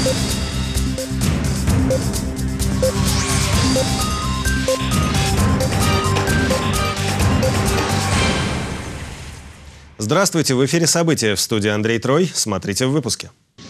Здравствуйте, в эфире «События», в студии Андрей Трой. Смотрите в выпуске.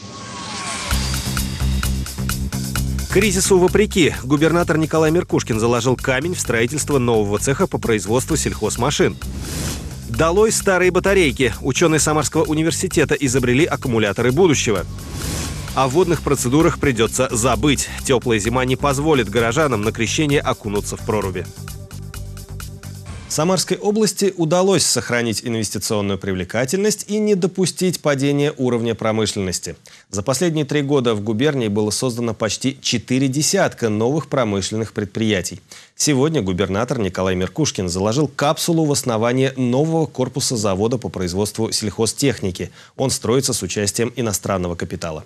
Кризису вопреки, губернатор Николай Меркушкин заложил камень в строительство нового цеха по производству сельхозмашин. Долой старые батарейки. Ученые Самарского университета изобрели аккумуляторы будущего. О водных процедурах придется забыть. Теплая зима не позволит горожанам на крещение окунуться в проруби. Самарской области удалось сохранить инвестиционную привлекательность и не допустить падения уровня промышленности. За последние 3 года в губернии было создано почти 4 десятка новых промышленных предприятий. Сегодня губернатор Николай Меркушкин заложил капсулу в основание нового корпуса завода по производству сельхозтехники. Он строится с участием иностранного капитала.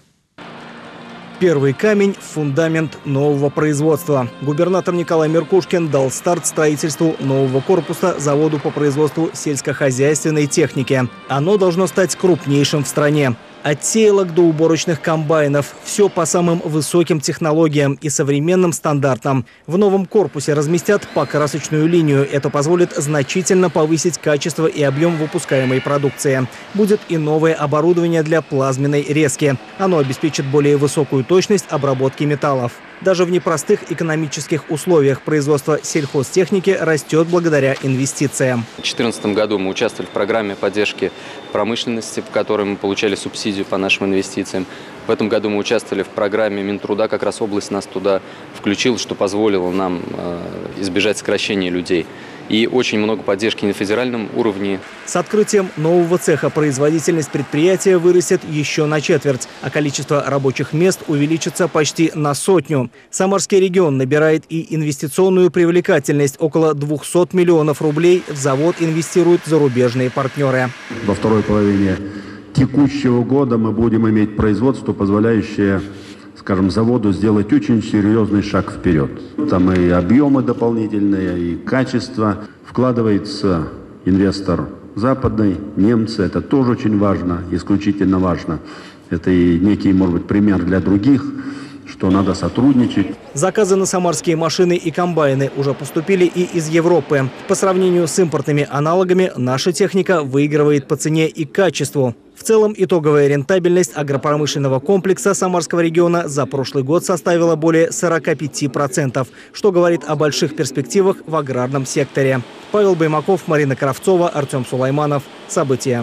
Первый камень – фундамент нового производства. Губернатор Николай Меркушкин дал старт строительству нового корпуса заводу по производству сельскохозяйственной техники. Оно должно стать крупнейшим в стране. От сеялок до уборочных комбайнов. Все по самым высоким технологиям и современным стандартам. В новом корпусе разместят покрасочную линию. Это позволит значительно повысить качество и объем выпускаемой продукции. Будет и новое оборудование для плазменной резки. Оно обеспечит более высокую точность обработки металлов. Даже в непростых экономических условиях производство сельхозтехники растет благодаря инвестициям. В 2014 году мы участвовали в программе поддержки промышленности, по которой мы получали субсидию по нашим инвестициям. В этом году мы участвовали в программе Минтруда, как раз область нас туда включила, что позволило нам избежать сокращения людей. И очень много поддержки на федеральном уровне. С открытием нового цеха производительность предприятия вырастет еще на четверть, а количество рабочих мест увеличится почти на 100. Самарский регион набирает и инвестиционную привлекательность. Около 200 миллионов рублей в завод инвестируют зарубежные партнеры. Во второй половине текущего года мы будем иметь производство, позволяющее, скажем, заводу сделать очень серьезный шаг вперед. Там и объемы дополнительные, и качество. Вкладывается инвестор западный, немцы. Это тоже очень важно, исключительно важно. Это и некий, может быть, пример для других, что надо сотрудничать. Заказы на самарские машины и комбайны уже поступили и из Европы. По сравнению с импортными аналогами, наша техника выигрывает по цене и качеству. В целом, итоговая рентабельность агропромышленного комплекса Самарского региона за прошлый год составила более 45%, что говорит о больших перспективах в аграрном секторе. Павел Баймаков, Марина Кравцова, Артем Сулайманов. События.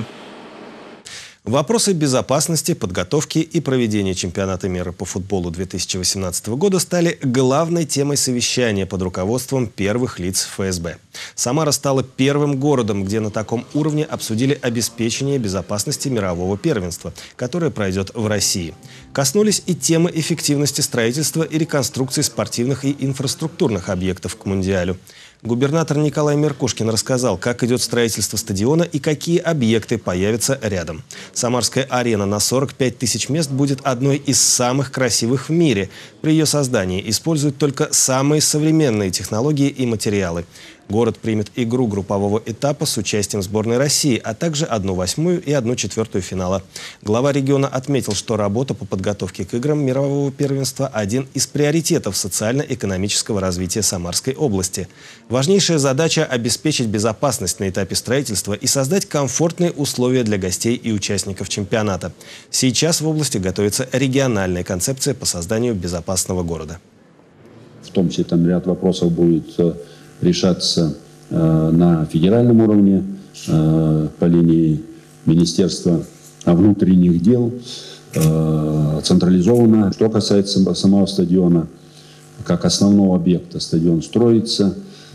Вопросы безопасности, подготовки и проведения чемпионата мира по футболу 2018 года стали главной темой совещания под руководством первых лиц ФСБ. Самара стала первым городом, где на таком уровне обсудили обеспечение безопасности мирового первенства, которое пройдет в России. Коснулись и темы эффективности строительства и реконструкции спортивных и инфраструктурных объектов к Мундиалю. Губернатор Николай Меркушкин рассказал, как идет строительство стадиона и какие объекты появятся рядом. Самарская арена на 45 тысяч мест будет одной из самых красивых в мире. При ее создании используют только самые современные технологии и материалы. Город примет игру группового этапа с участием сборной России, а также 1/8 и 1/4 финала. Глава региона отметил, что работа по подготовке к играм мирового первенства – один из приоритетов социально-экономического развития Самарской области. Важнейшая задача – обеспечить безопасность на этапе строительства и создать комфортные условия для гостей и участников чемпионата. Сейчас в области готовится региональная концепция по созданию безопасного города. В том числе там ряд вопросов будет решаться на федеральном уровне по линии Министерства внутренних дел, централизованно. Что касается самого стадиона, как основного объекта, стадион строится.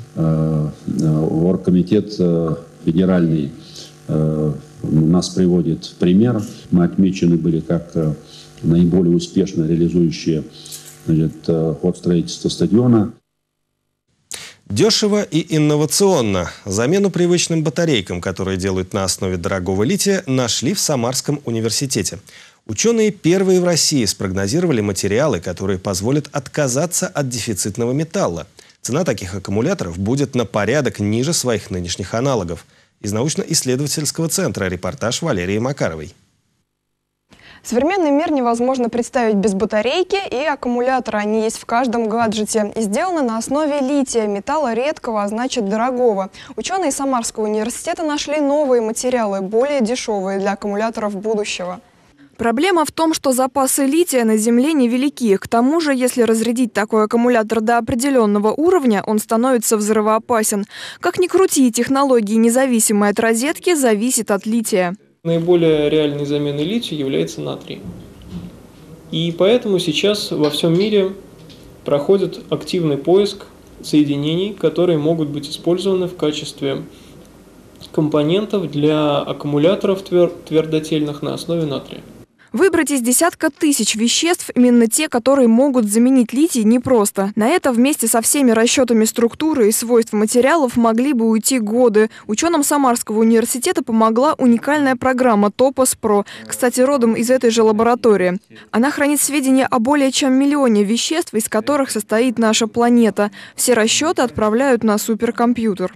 Оргкомитет федеральный нас приводит в пример. Мы отмечены были как наиболее успешно реализующие ход строительства стадиона. Дешево и инновационно. Замену привычным батарейкам, которые делают на основе дорогого лития, нашли в Самарском университете. Ученые первые в России спрогнозировали материалы, которые позволят отказаться от дефицитного металла. Цена таких аккумуляторов будет на порядок ниже своих нынешних аналогов. Из научно-исследовательского центра репортаж Валерии Макаровой. Современный мир невозможно представить без батарейки и аккумулятора. Они есть в каждом гаджете. И сделаны на основе лития, металла редкого, а значит дорогого. Ученые Самарского университета нашли новые материалы, более дешевые для аккумуляторов будущего. Проблема в том, что запасы лития на Земле невелики. К тому же, если разрядить такой аккумулятор до определенного уровня, он становится взрывоопасен. Как ни крути, технологии, независимые от розетки, зависят от лития. Наиболее реальной заменой лития является натрий. И поэтому сейчас во всем мире проходит активный поиск соединений, которые могут быть использованы в качестве компонентов для аккумуляторов твердотельных на основе натрия. Выбрать из десятка тысяч веществ именно те, которые могут заменить литий, непросто. На это вместе со всеми расчетами структуры и свойств материалов могли бы уйти годы. Ученым Самарского университета помогла уникальная программа Topos Pro, кстати, родом из этой же лаборатории. Она хранит сведения о более чем миллионе веществ, из которых состоит наша планета. Все расчеты отправляют на суперкомпьютер.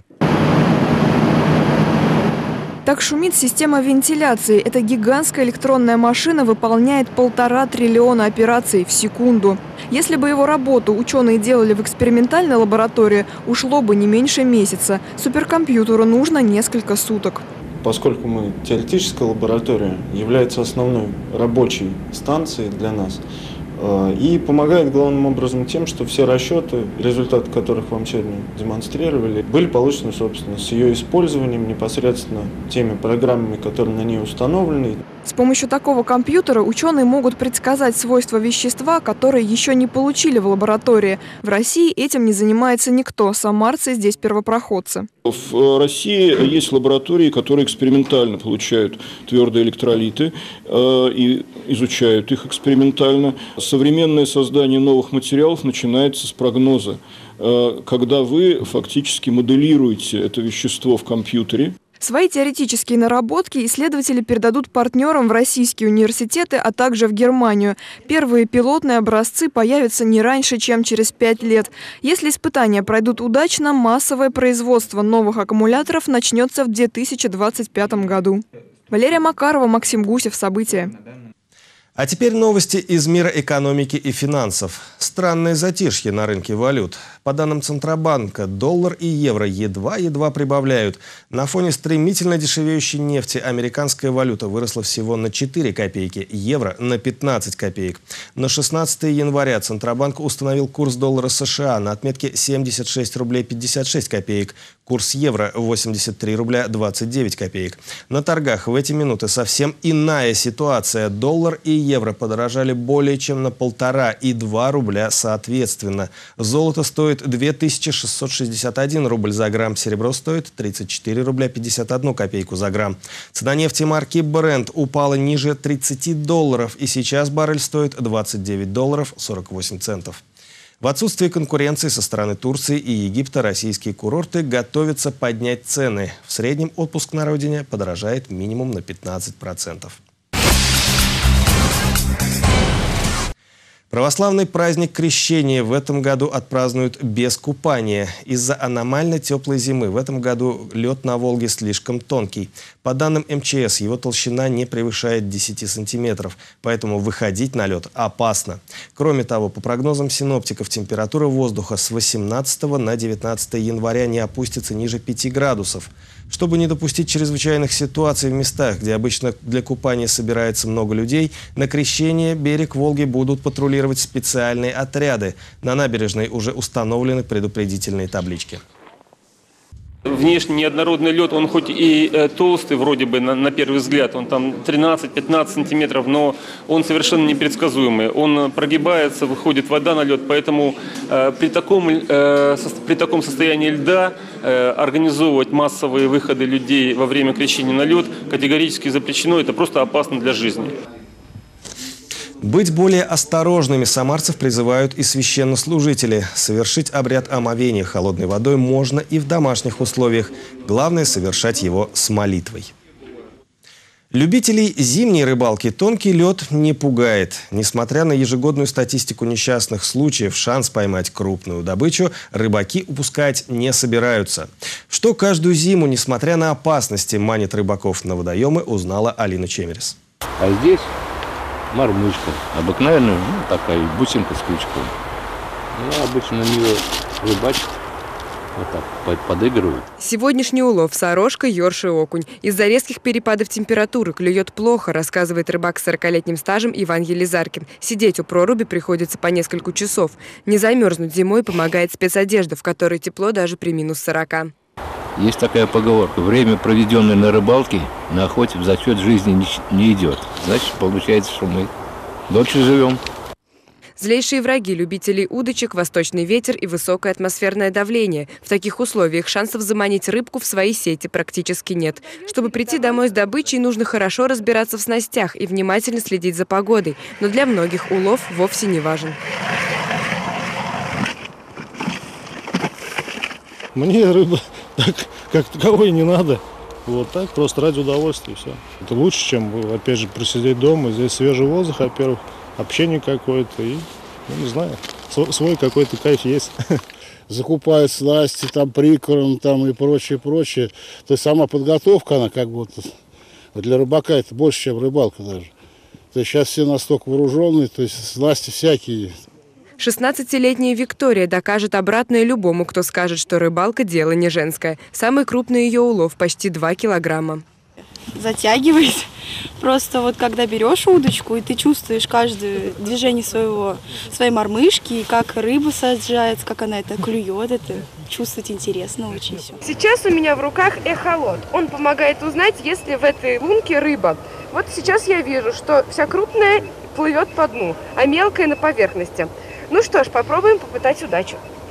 Так шумит система вентиляции. Эта гигантская электронная машина выполняет 1,5 триллиона операций в секунду. Если бы его работу ученые делали в экспериментальной лаборатории, ушло бы не меньше месяца. Суперкомпьютеру нужно несколько суток. Поскольку мы теоретическая лаборатория, является основной рабочей станцией для нас и помогает главным образом тем, что все расчеты, результаты которых вам сегодня демонстрировали, были получены, собственно, с ее использованием непосредственно теми программами, которые на ней установлены. С помощью такого компьютера ученые могут предсказать свойства вещества, которые еще не получили в лаборатории. В России этим не занимается никто. Самарцы здесь первопроходцы. В России есть лаборатории, которые экспериментально получают твердые электролиты и изучают их экспериментально. Современное создание новых материалов начинается с прогноза, когда вы фактически моделируете это вещество в компьютере. Свои теоретические наработки исследователи передадут партнерам в российские университеты, а также в Германию. Первые пилотные образцы появятся не раньше, чем через 5 лет. Если испытания пройдут удачно, массовое производство новых аккумуляторов начнется в 2025 году. Валерия Макарова, Максим Гусев. События. А теперь новости из мира экономики и финансов. Странное затишье на рынке валют. По данным Центробанка, доллар и евро едва-едва прибавляют. На фоне стремительно дешевеющей нефти американская валюта выросла всего на 4 копейки, евро на 15 копеек. На 16 января Центробанк установил курс доллара США на отметке 76 рублей 56 копеек. Курс евро 83 рубля 29 копеек. На торгах в эти минуты совсем иная ситуация. Доллар и евро подорожали более чем на 1,5 и 2 рубля соответственно. Золото стоит 2661 рубль за грамм, серебро стоит 34 рубля 51 копейку за грамм. Цена нефти марки Brent упала ниже 30 долларов и сейчас баррель стоит 29 долларов 48 центов. В отсутствие конкуренции со стороны Турции и Египта российские курорты готовятся поднять цены. В среднем отпуск на родине подорожает минимум на 15%. Православный праздник Крещения в этом году отпразднуют без купания. Из-за аномально теплой зимы в этом году лед на Волге слишком тонкий. По данным МЧС, его толщина не превышает 10 сантиметров, поэтому выходить на лед опасно. Кроме того, по прогнозам синоптиков, температура воздуха с 18 на 19 января не опустится ниже 5 градусов. Чтобы не допустить чрезвычайных ситуаций в местах, где обычно для купания собирается много людей, на Крещение берег Волги будут патрулировать специальные отряды. На набережной уже установлены предупредительные таблички. Внешне неоднородный лед, он хоть и толстый вроде бы на первый взгляд, он там 13-15 сантиметров, но он совершенно непредсказуемый. Он прогибается, выходит вода на лед, поэтому при таком состоянии льда организовывать массовые выходы людей во время крещения на лед категорически запрещено, это просто опасно для жизни. Быть более осторожными самарцев призывают и священнослужители. Совершить обряд омовения холодной водой можно и в домашних условиях. Главное – совершать его с молитвой. Любителей зимней рыбалки тонкий лед не пугает. Несмотря на ежегодную статистику несчастных случаев, шанс поймать крупную добычу рыбаки упускать не собираются. Что каждую зиму, несмотря на опасности, манит рыбаков на водоемы, узнала Алина Чемерис. А здесь Мормышка. Обыкновенная, такая бусинка с крючком. Обычно на нее рыбачат. Вот так подыгрывают. Сегодняшний улов – сорожка, ёрш и окунь. Из-за резких перепадов температуры клюет плохо, рассказывает рыбак с 40-летним стажем Иван Елизаркин. Сидеть у проруби приходится по несколько часов. Не замерзнуть зимой помогает спецодежда, в которой тепло даже при минус 40. Есть такая поговорка: время, проведенное на рыбалке, на охоте в зачет жизни не идет. Значит, получается, что мы дольше живем. Злейшие враги любителей удочек – восточный ветер и высокое атмосферное давление. В таких условиях шансов заманить рыбку в свои сети практически нет. Чтобы прийти домой с добычей, нужно хорошо разбираться в снастях и внимательно следить за погодой. Но для многих улов вовсе не важен. Мне рыба так, как таковой не надо. Вот так, просто ради удовольствия, все. Это лучше, чем, опять же, просидеть дома. Здесь свежий воздух, во-первых, общение какое-то и, не знаю, свой какой-то кайф есть. Закупают снасти, там, прикорм, там и прочее. То есть сама подготовка, она как бы для рыбака это больше, чем рыбалка даже. То есть сейчас все настолько вооруженные, то есть снасти всякие. 16-летняя Виктория докажет обратное любому, кто скажет, что рыбалка – дело не женское. Самый крупный ее улов – почти 2 килограмма. Затягивает. Просто вот когда берешь удочку, и ты чувствуешь каждое движение своей мормышки, и как рыба саджается, как она это клюет, это чувствовать интересно очень все. Сейчас у меня в руках эхолот. Он помогает узнать, есть ли в этой лунке рыба. Вот сейчас я вижу, что вся крупная плывет по дну, а мелкая на поверхности. Ну что ж, попробуем попытать удачу.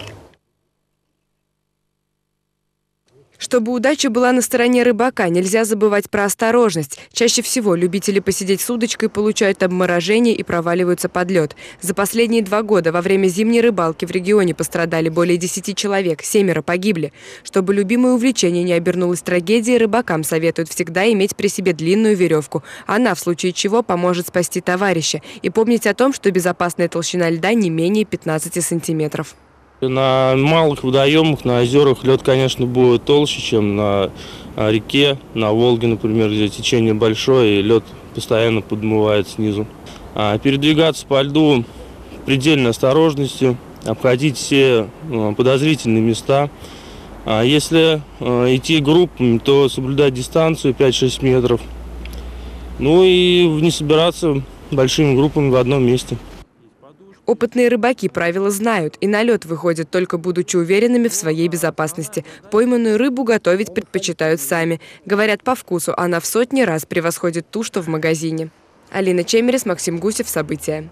Чтобы удача была на стороне рыбака, нельзя забывать про осторожность. Чаще всего любители посидеть с удочкой получают обморожение и проваливаются под лед. За последние 2 года во время зимней рыбалки в регионе пострадали более 10 человек, 7 погибли. Чтобы любимое увлечение не обернулось трагедией, рыбакам советуют всегда иметь при себе длинную веревку. Она, в случае чего, поможет спасти товарища. И помнить о том, что безопасная толщина льда не менее 15 сантиметров. На малых водоемах, на озерах лед, конечно, будет толще, чем на реке, на Волге, например, где течение большое и лед постоянно подмывает снизу. Передвигаться по льду предельной осторожностью, обходить все подозрительные места. Если идти группами, то соблюдать дистанцию 5-6 метров. Ну и не собираться большими группами в одном месте. Опытные рыбаки правила знают и на лед выходят, только будучи уверенными в своей безопасности. Пойманную рыбу готовить предпочитают сами. Говорят, по вкусу она в сотни раз превосходит ту, что в магазине. Алина Чемерис, Максим Гусев. События.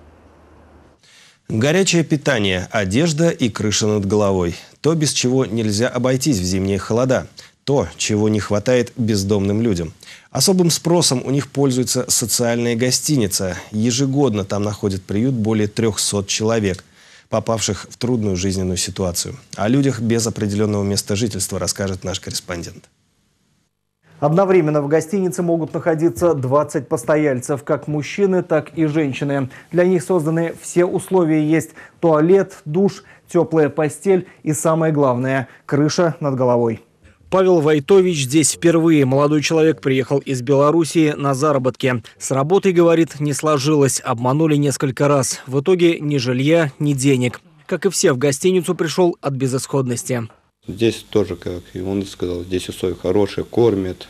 Горячее питание, одежда и крыша над головой. То, без чего нельзя обойтись в зимние холода. То, чего не хватает бездомным людям. Особым спросом у них пользуется социальная гостиница. Ежегодно там находят приют более 300 человек, попавших в трудную жизненную ситуацию. О людях без определенного места жительства расскажет наш корреспондент. Одновременно в гостинице могут находиться 20 постояльцев, как мужчины, так и женщины. Для них созданы все условия: есть туалет, душ, теплая постель и, самое главное, крыша над головой. Павел Войтович здесь впервые. Молодой человек приехал из Белоруссии на заработки. С работой, говорит, не сложилось. Обманули несколько раз. В итоге ни жилья, ни денег. Как и все, в гостиницу пришел от безысходности. Здесь тоже, как и он сказал, здесь условия хорошие, кормят,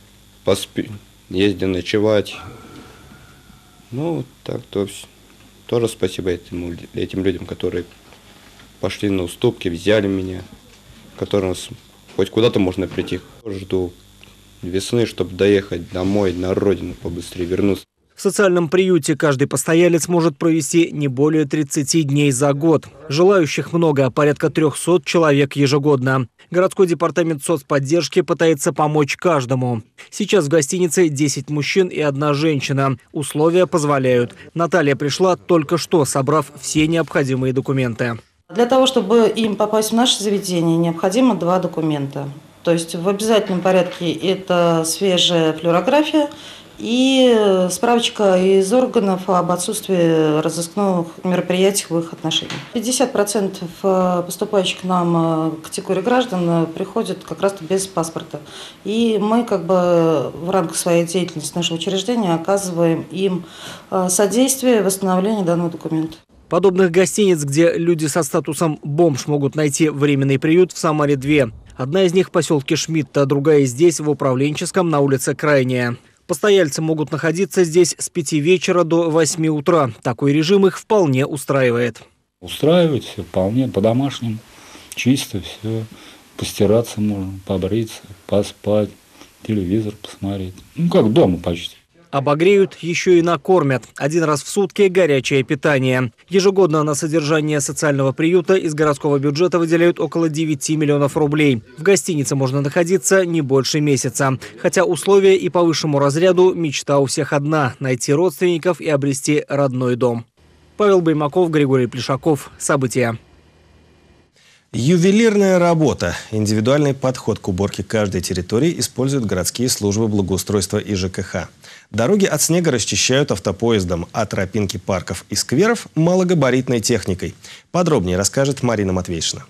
езди ночевать. Ну, так-то тоже спасибо этим людям, которые пошли на уступки, взяли меня, которые хоть куда-то можно прийти. Жду весны, чтобы доехать домой, на родину, побыстрее вернуться. В социальном приюте каждый постоялец может провести не более 30 дней за год. Желающих много, порядка 300 человек ежегодно. Городской департамент соцподдержки пытается помочь каждому. Сейчас в гостинице 10 мужчин и 1 женщина. Условия позволяют. Наталья пришла только что, собрав все необходимые документы. Для того, чтобы им попасть в наше заведение, необходимо 2 документа. То есть в обязательном порядке это свежая флюорография и справочка из органов об отсутствии разыскных мероприятий в их отношениях. 50% поступающих к нам категории граждан приходят как раз без паспорта. И мы в рамках своей деятельности нашего учреждения оказываем им содействие в восстановлении данного документа. Подобных гостиниц, где люди со статусом бомж могут найти временный приют, в Самаре 2. Одна из них в поселке Шмидт, а другая здесь, в Управленческом, на улице Крайняя. Постояльцы могут находиться здесь с 5 вечера до 8 утра. Такой режим их вполне устраивает. Устраивает все вполне по-домашнему, чисто все. Постираться можно, побриться, поспать, телевизор посмотреть. Как дома почти. Обогреют, еще и накормят. 1 раз в сутки горячее питание. Ежегодно на содержание социального приюта из городского бюджета выделяют около 9 миллионов рублей. В гостинице можно находиться не больше месяца. Хотя условия и по высшему разряду мечта у всех одна – найти родственников и обрести родной дом. Павел Баймаков, Григорий Плешаков. События. Ювелирная работа. Индивидуальный подход к уборке каждой территории используют городские службы благоустройства и ЖКХ. Дороги от снега расчищают автопоездом, а тропинки парков и скверов – малогабаритной техникой. Подробнее расскажет Марина Матвейшина.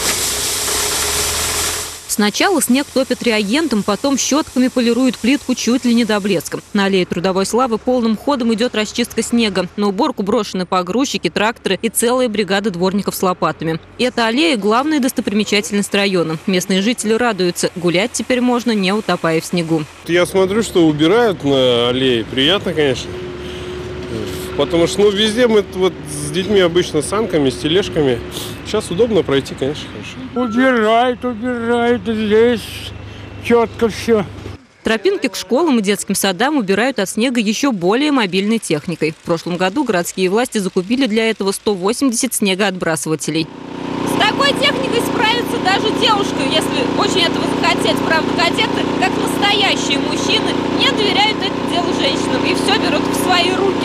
Сначала снег топит реагентом, потом щетками полируют плитку чуть ли не до блеска. На аллее Трудовой славы полным ходом идет расчистка снега. На уборку брошены погрузчики, тракторы и целые бригады дворников с лопатами. Эта аллея – главная достопримечательность района. Местные жители радуются. Гулять теперь можно, не утопая в снегу. Я смотрю, что убирают на аллее. Приятно, конечно. Потому что везде мы с детьми обычно санками, с тележками. Сейчас удобно пройти, конечно, хорошо. Убирают, здесь четко все. Тропинки к школам и детским садам убирают от снега еще более мобильной техникой. В прошлом году городские власти закупили для этого 180 снегоотбрасывателей. С такой техникой справится даже девушка, если очень этого захотеть. Правда, кадеты, как настоящие мужчины, не доверяют это дело женщинам и все берут в свои руки.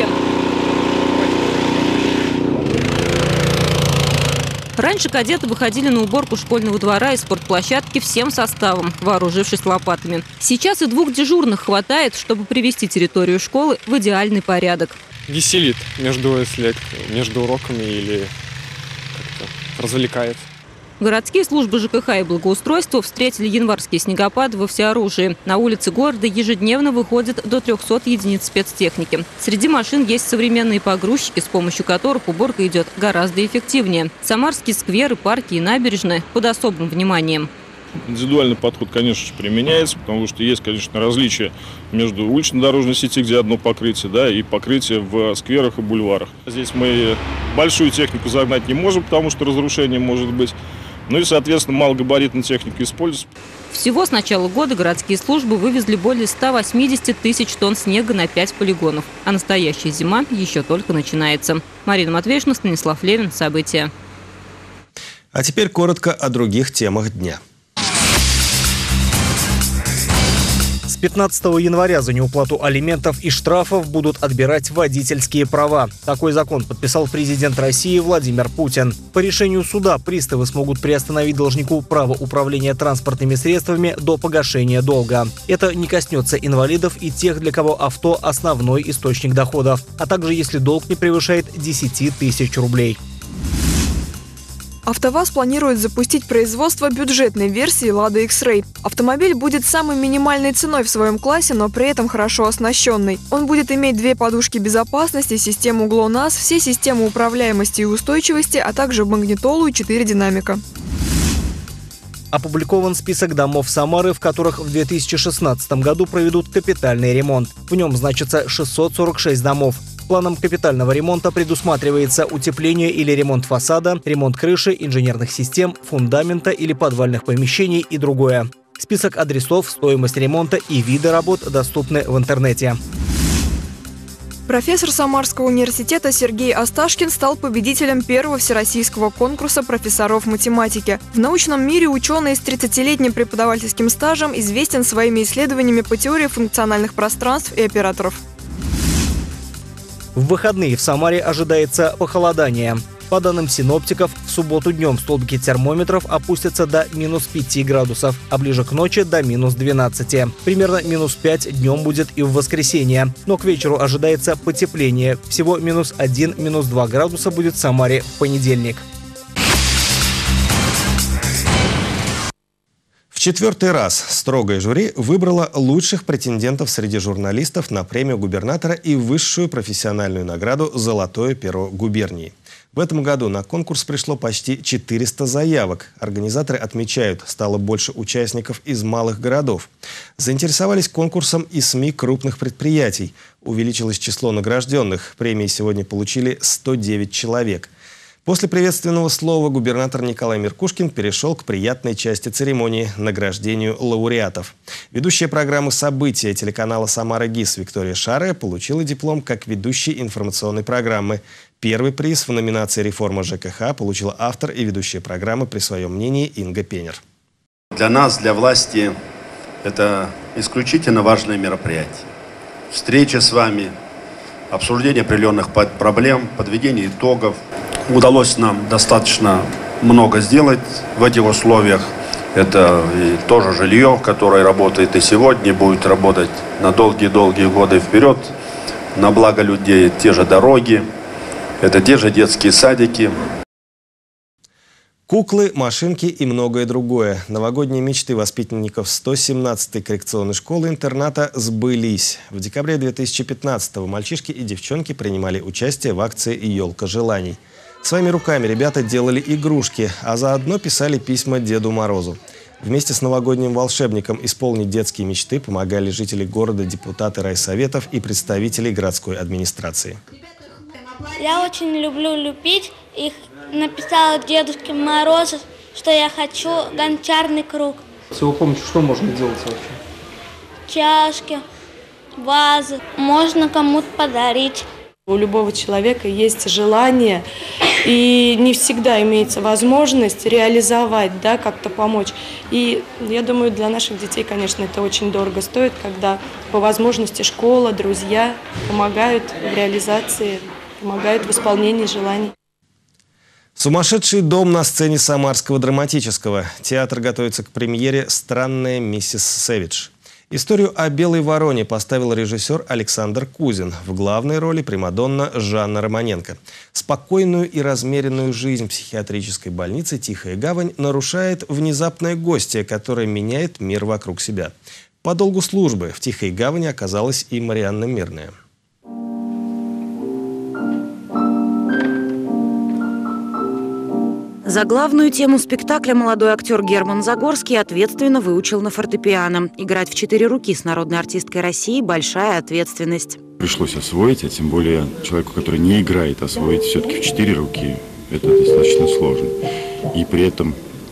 Раньше кадеты выходили на уборку школьного двора и спортплощадки всем составом, вооружившись лопатами. Сейчас и 2 дежурных хватает, чтобы привести территорию школы в идеальный порядок. Веселит между уроками или как-то развлекает. Городские службы ЖКХ и благоустройства встретили январские снегопады во всеоружии. На улице города ежедневно выходит до 300 единиц спецтехники. Среди машин есть современные погрузчики, с помощью которых уборка идет гораздо эффективнее. Самарские скверы, парки и набережные под особым вниманием. Индивидуальный подход, конечно же, применяется, потому что есть, конечно, различия между улично-дорожной сетью, где одно покрытие, да, и покрытие в скверах и бульварах. Здесь мы большую технику загнать не можем, потому что разрушение может быть. Ну и, соответственно, малогабаритная техника используется. Всего с начала года городские службы вывезли более 180 тысяч тонн снега на 5 полигонов. А настоящая зима еще только начинается. Марина Матвейшина, Станислав Левин. События. А теперь коротко о других темах дня. С 15 января за неуплату алиментов и штрафов будут отбирать водительские права. Такой закон подписал президент России Владимир Путин. По решению суда приставы смогут приостановить должнику право управления транспортными средствами до погашения долга. Это не коснется инвалидов и тех, для кого авто – основной источник доходов, а также если долг не превышает 10 тысяч рублей. АвтоВАЗ планирует запустить производство бюджетной версии «Лада X-Ray». Автомобиль будет самой минимальной ценой в своем классе, но при этом хорошо оснащенный. Он будет иметь 2 подушки безопасности, систему ГЛОНАСС, все системы управляемости и устойчивости, а также магнитолу и 4 динамика. Опубликован список домов Самары, в которых в 2016 году проведут капитальный ремонт. В нем значится 646 домов. Планом капитального ремонта предусматривается утепление или ремонт фасада, ремонт крыши, инженерных систем, фундамента или подвальных помещений и другое. Список адресов, стоимость ремонта и виды работ доступны в интернете. Профессор Самарского университета Сергей Асташкин стал победителем первого всероссийского конкурса профессоров математики. В научном мире ученый с 30-летним преподавательским стажем известен своими исследованиями по теории функциональных пространств и операторов. В выходные в Самаре ожидается похолодание. По данным синоптиков, в субботу днем столбики термометров опустятся до -5 градусов, а ближе к ночи до -12. Примерно -5 днем будет и в воскресенье. Но к вечеру ожидается потепление. Всего -1, -2 градуса будет в Самаре в понедельник. В 4-й раз строгое жюри выбрало лучших претендентов среди журналистов на премию губернатора и высшую профессиональную награду «Золотое перо губернии». В этом году на конкурс пришло почти 400 заявок. Организаторы отмечают, стало больше участников из малых городов. Заинтересовались конкурсом и СМИ крупных предприятий. Увеличилось число награжденных. Премии сегодня получили 109 человек. После приветственного слова губернатор Николай Меркушкин перешел к приятной части церемонии – награждению лауреатов. Ведущая программы «События» телеканала «Самара ГИС» Виктория Шарая получила диплом как ведущей информационной программы. Первый приз в номинации «Реформа ЖКХ» получила автор и ведущая программы «При своем мнении» Инга Пенер. Для нас, для власти, это исключительно важное мероприятие. Встреча с вами, обсуждение определенных проблем, подведение итогов. Удалось нам достаточно много сделать в этих условиях. Это и тоже жилье, которое работает и сегодня, будет работать на долгие-долгие годы вперед. На благо людей те же дороги, это те же детские садики. Куклы, машинки и многое другое. Новогодние мечты воспитанников 117-й коррекционной школы-интерната сбылись. В декабре 2015-го мальчишки и девчонки принимали участие в акции «Елка желаний». Своими руками ребята делали игрушки, а заодно писали письма Деду Морозу. Вместе с новогодним волшебником исполнить детские мечты помогали жители города, депутаты райсоветов и представители городской администрации. Я очень люблю лепить. Их написала Дедушке Морозу, что я хочу гончарный круг. С его помощью что можно делать вообще? Чашки, вазы. Можно кому-то подарить. У любого человека есть желание, и не всегда имеется возможность реализовать, да, как-то помочь. И я думаю, для наших детей, конечно, это очень дорого стоит, когда по возможности школа, друзья помогают в реализации, помогают в исполнении желаний. Сумасшедший дом на сцене Самарского драматического. Театр готовится к премьере «Странная миссис Сэвидж». Историю о белой вороне поставил режиссер Александр Кузин. В главной роли примадонна Жанна Романенко. Спокойную и размеренную жизнь психиатрической больницы «Тихая гавань» нарушает внезапное гостье, которое меняет мир вокруг себя. По долгу службы в «Тихой гавани» оказалась и Марианна Мирная. За главную тему спектакля молодой актер Герман Загорский ответственно выучил на фортепиано. Играть в 4 руки с народной артисткой России – большая ответственность. Пришлось освоить, а тем более человеку, который не играет, освоить все-таки в 4 руки – это достаточно сложно. И при этом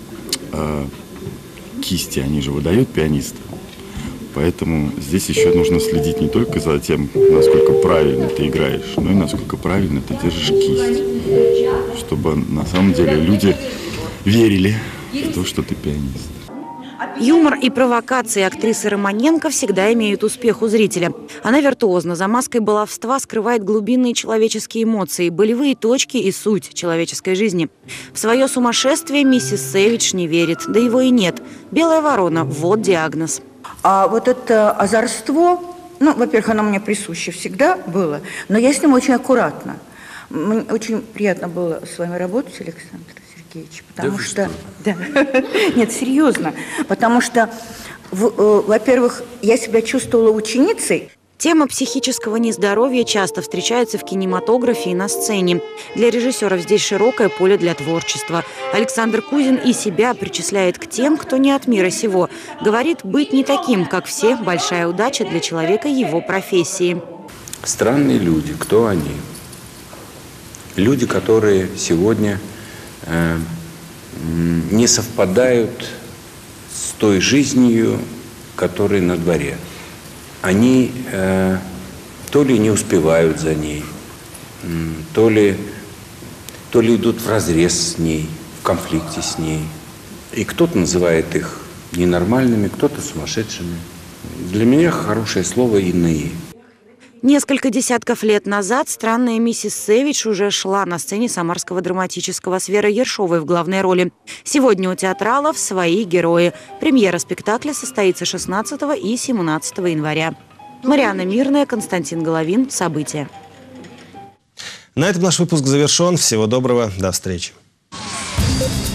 кисти, они же выдают пианиста. Поэтому здесь еще нужно следить не только за тем, насколько правильно ты играешь, но и насколько правильно ты держишь кисть. Чтобы на самом деле люди верили в то, что ты пианист. Юмор и провокации актрисы Романенко всегда имеют успех у зрителя. Она виртуозно, за маской баловства скрывает глубинные человеческие эмоции, болевые точки и суть человеческой жизни. В свое сумасшествие миссис Сэвидж не верит, да его и нет. Белая ворона – вот диагноз. А вот это озорство, ну, во-первых, оно мне присуще всегда было, но я с ним очень аккуратна. Мне очень приятно было с вами работать, Александр Сергеевич, потому что... Да. Нет, серьезно, потому что, во-первых, я себя чувствовала ученицей. Тема психического нездоровья часто встречается в кинематографе и на сцене. Для режиссеров здесь широкое поле для творчества. Александр Кузин и себя причисляет к тем, кто не от мира сего. Говорит, быть не таким, как все, большая удача для человека его профессии. Странные люди. Кто они? Люди, которые сегодня не совпадают с той жизнью, которая на дворе. Они то ли не успевают за ней, то ли идут вразрез с ней, в конфликте с ней. И кто-то называет их ненормальными, кто-то сумасшедшими. Для меня хорошее слово «иные». Несколько десятков лет назад странная миссис Сэвидж уже шла на сцене Самарского драматического с Верой Ершовой в главной роли. Сегодня у театралов свои герои. Премьера спектакля состоится 16 и 17 января. Марианна Мирная, Константин Головин. События. На этом наш выпуск завершен. Всего доброго. До встречи.